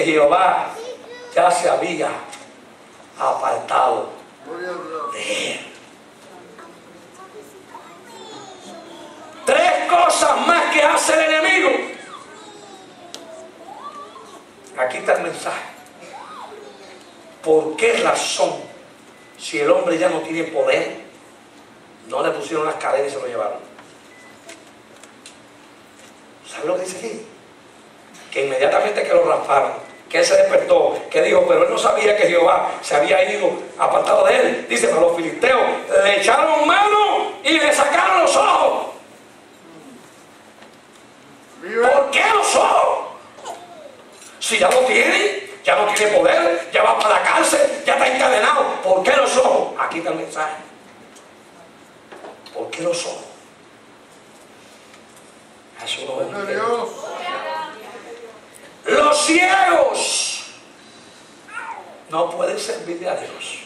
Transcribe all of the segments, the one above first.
Jehová ya se había apartado de él. Tres cosas más que hace el enemigo. Aquí está el mensaje. ¿Por qué razón, si el hombre ya no tiene poder, no le pusieron las cadenas y se lo llevaron? ¿Sabe lo que dice aquí? Que inmediatamente que lo rasparon, que él se despertó, que dijo, pero él no sabía que Jehová se había ido apartado de él. Dice, pero los filisteos le echaron mano y le sacaron los ojos. ¿Por qué los ojos? Si ya lo tiene, ya no tiene poder, ya va para la cárcel, ya está encadenado. ¿Por qué los ojos? Aquí está el mensaje. ¿Por qué los ojos? Eso no es Dios. Los ciegos no pueden servirle a Dios,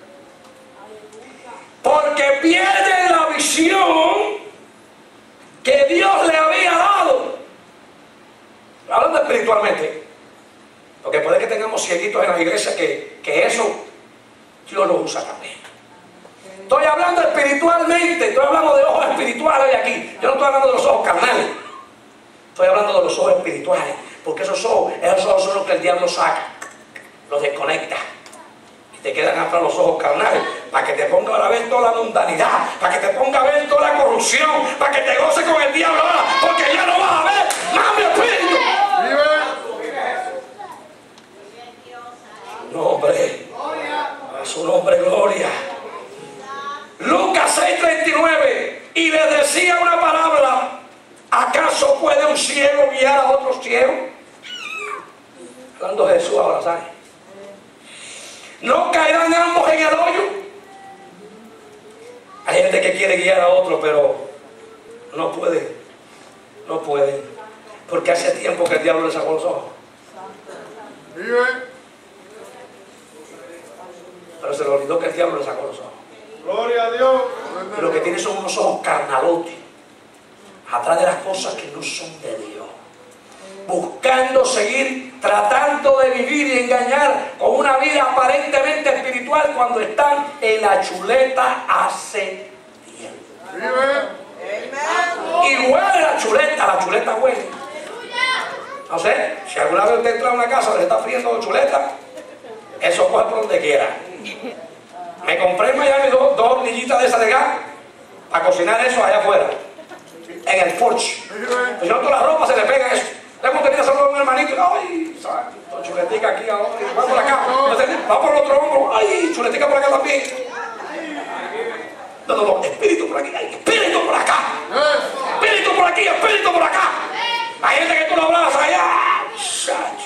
porque pierden la visión que Dios le había dado. Hablando espiritualmente, porque puede que tengamos cieguitos en la iglesia que eso Dios lo usa también. Estoy hablando espiritualmente, estoy hablando de ojos espirituales hoy aquí. Yo no estoy hablando de los ojos carnales, estoy hablando de los ojos espirituales, porque esos ojos son los que el diablo saca, los desconecta y te quedan hasta los ojos carnales, para que te ponga a ver toda la mundanidad, para que te ponga a ver toda la corrupción, para que te goces con el diablo ahora, porque ya no vas a ver más mi espíritu. Nombre, a su nombre gloria. Lucas 6:39, y le decía una palabra: ¿acaso puede un ciego guiar a otro ciego? Hablando de Jesús ahora, ¿sabes? ¿No caerán ambos en el hoyo? Hay gente que quiere guiar a otro, pero no puede. No puede, porque hace tiempo que el diablo le sacó los ojos. Pero se le olvidó que el diablo le sacó los ojos. Gloria a Dios. Y lo que tiene son unos ojos carnalotes, atrás de las cosas que no son de Dios, buscando seguir, tratando de vivir y engañar con una vida aparentemente espiritual cuando están en la chuleta hace tiempo. Y huele la chuleta huele. No sé, si alguna vez usted entra a una casa donde está friendo chuleta, eso coge por donde quiera. Me compré en Miami dos hornillitas de esas de gas para cocinar eso allá afuera, en el porche. Si no, toda la ropa se le pega eso. Tengo que tener solo un hermanito, ay, chuletica aquí ahora, va por acá, va por el otro hombro, ay, chuletica por acá también. No, espíritu por aquí, espíritu por acá, espíritu por aquí, espíritu por acá. Hay gente que tú lo hablas allá, chacho.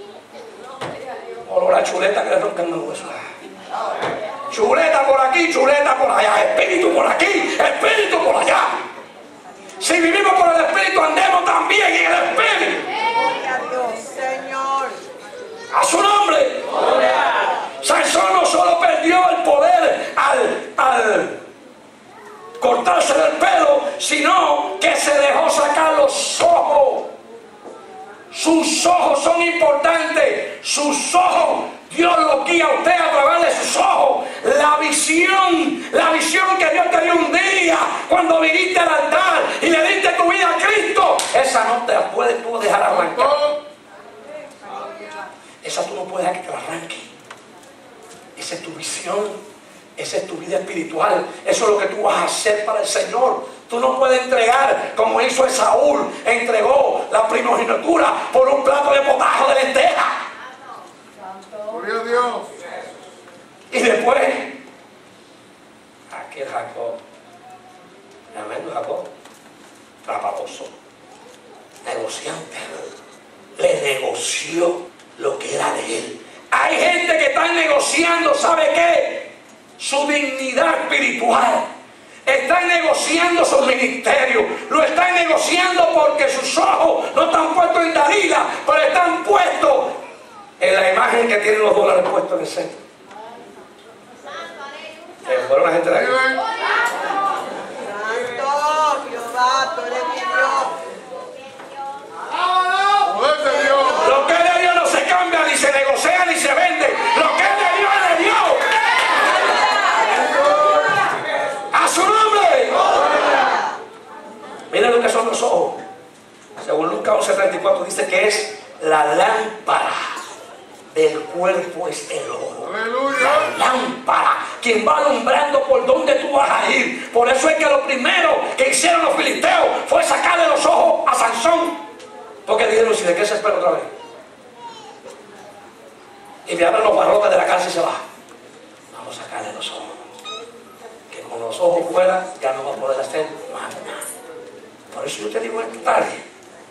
Olor a chuleta que le roncan los huesos. Chuleta por aquí, chuleta por allá, espíritu por aquí, espíritu por allá. Si vivimos por el espíritu, andemos también en el espíritu. Gloria a Dios, Señor. A su nombre. Sansón no solo perdió el poder al cortarse el pelo, sino que se dejó sacar los ojos. Sus ojos son importantes. Sus ojos, Dios lo guía a usted a través de sus ojos. La visión que Dios te dio un día cuando viniste al altar y le diste tu vida a Cristo, esa no te la puedes tú dejar arrancar. Esa tú no puedes dejar que te la arranque. Esa es tu visión, esa es tu vida espiritual, eso es lo que tú vas a hacer para el Señor. Tú no puedes entregar como hizo Esaú, entregó la primogenitura por un plato de potajo de lenteja. Gloria a Dios. Y después, aquel Jacob, tremendo Jacob, trabajoso, negociante, le negoció lo que era de él. Hay gente que está negociando, ¿sabe qué? Su dignidad espiritual. Están negociando su ministerio. Lo están negociando porque sus ojos no están puestos en Dalila, pero están puestos en la imagen que tienen los dólares puestos en el centro. Se fueron la gente de aquí. Santo Jehová, tú eres mi Dios. Poder de Dios. Lo que es de Dios no se cambia son los ojos? Según Lucas 11:34 dice que es la lámpara del cuerpo es el ojo. La lámpara, quien va alumbrando por donde tú vas a ir. Por eso es que lo primero que hicieron los filisteos fue sacarle los ojos a Sansón. Porque dijeron, ¿y de qué se espera otra vez? Y le abren los barrotes de la cárcel y se va. Vamos a sacarle los ojos. Que con los ojos fuera ya no va a poder hacer nada. Por eso yo te digo esta tarde,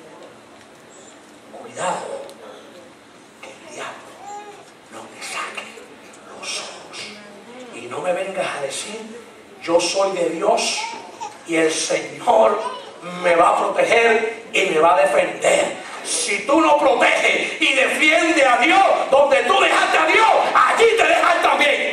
cuidado, que el diablo no te saque los ojos. Y no me vengas a decir, yo soy de Dios y el Señor me va a proteger y me va a defender. Si tú no proteges y defiendes a Dios, donde tú dejaste a Dios, allí te dejan también.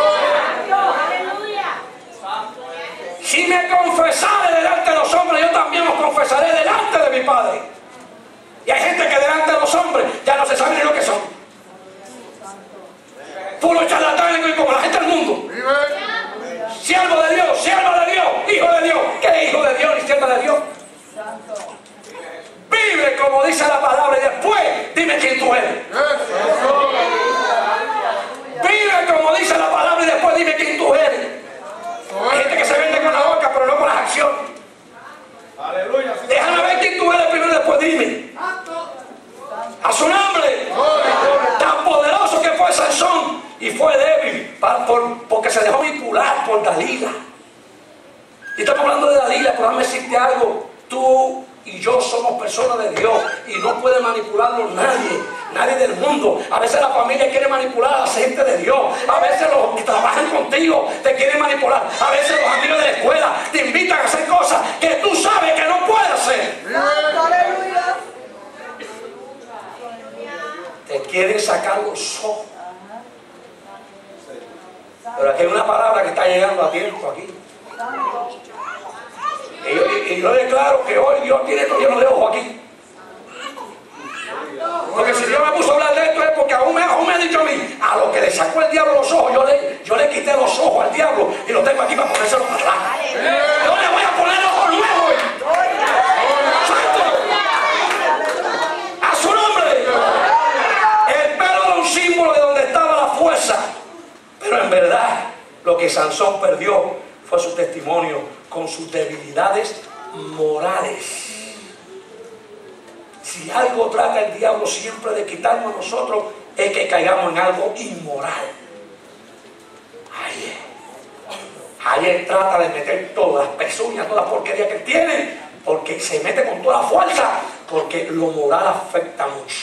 Si me confesare delante de los hombres, yo también os confesaré delante de mi Padre. Y hay gente que delante de los hombres ya no se sabe ni lo que son. Puro charlatanes como la gente del mundo. Siervo de Dios, sierva de Dios, hijo de Dios. ¿Qué hijo de Dios ni sierva de Dios? Vive como dice la palabra y después dime quién tú eres. Vive como dice la palabra y después dime quién tú eres. Hay gente que se vende con la boca pero no con las acciones. Aleluya. Déjame ver quién tú eres primero y después dime. A su nombre. Tan poderoso que fue Sansón y fue débil porque se dejó manipular por Dalila. Y estamos hablando de Dalila, pero déjame decirte algo. Tú y yo somos personas de Dios y no puede manipularnos nadie del mundo. A veces la familia quiere manipular a la gente de Dios. A veces los que trabajan contigo te quieren manipular. A veces los amigos de la escuela te invitan a hacer cosas que tú sabes que no puedes hacer. Aleluya. Te quieren sacar los ojos. Pero aquí hay una palabra que está llegando a tiempo aquí. Y yo declaro que hoy Dios tiene todo lleno de ojos aquí. Porque si Dios me puso a hablar de esto es porque aún me ha dicho a mí, a lo que le sacó el diablo los ojos, yo le quité los ojos al diablo y los tengo aquí para ponérselos para atrás. Yo le voy a poner ojos nuevos. ¡Santo! ¡A su nombre! El pelo era un símbolo de donde estaba la fuerza. Pero en verdad, lo que Sansón perdió fue su testimonio con sus debilidades morales. Si algo trata el diablo siempre de quitarnos a nosotros, es que caigamos en algo inmoral. Ahí él trata de meter todas las pezuñas, todas las porquerías que tiene, porque se mete con toda la fuerza, porque lo moral afecta mucho.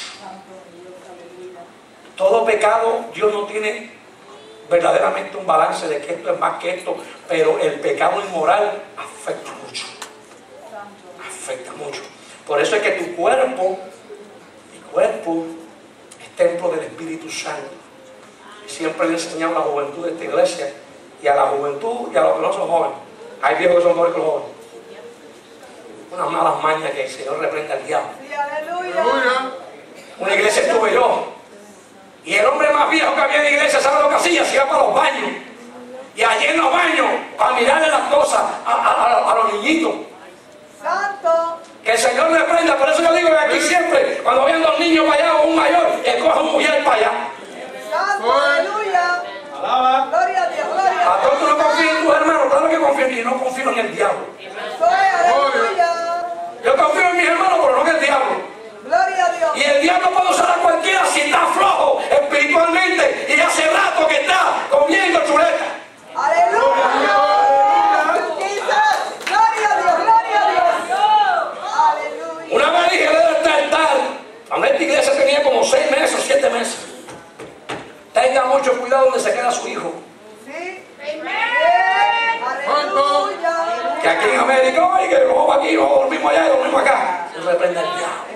Todo pecado, Dios no tiene verdaderamente un balance de que esto es más que esto, pero el pecado inmoral afecta mucho. Afecta mucho. Por eso es que tu cuerpo, mi cuerpo, es templo del Espíritu Santo. Siempre le he enseñado a la juventud de esta iglesia, y a la juventud y a los que no son jóvenes. Hay viejos que son mejores que los jóvenes. Unas malas mañas que el Señor reprenda al diablo. Aleluya. Una iglesia estuve yo. Y el hombre más viejo que había en la iglesia, ¿sabe lo que hacía? Se iba para los baños. Y allí en los baños, para mirarle las cosas a los niñitos. Santo. Que el Señor le prenda. Por eso yo digo que aquí siempre, cuando vayan dos niños para allá o un mayor, coja un mujer para allá. Santo. Aleluya. Alaba. Gloria a Dios. Gloria a ¿A todos tú no confías en tus hermanos? Claro que confío en ti, no confío en el diablo. Dios. Aleluya. Yo confío en mis hermanos, pero no en el diablo. Gloria a Dios. Y el diablo puede usar a cualquiera si está flojo espiritualmente y hace rato que está comiendo chuleta. Aleluya. Gloria a Dios. Gloria a Dios. Aleluya. Una vez dije de este altar, cuando esta iglesia tenía como 6 meses o 7 meses, tenga mucho cuidado donde se queda su hijo. Sí. Aleluya. Que aquí en América, ay, que lo vamos aquí, lo dormimos allá y lo dormimos acá. Se reprende el diablo.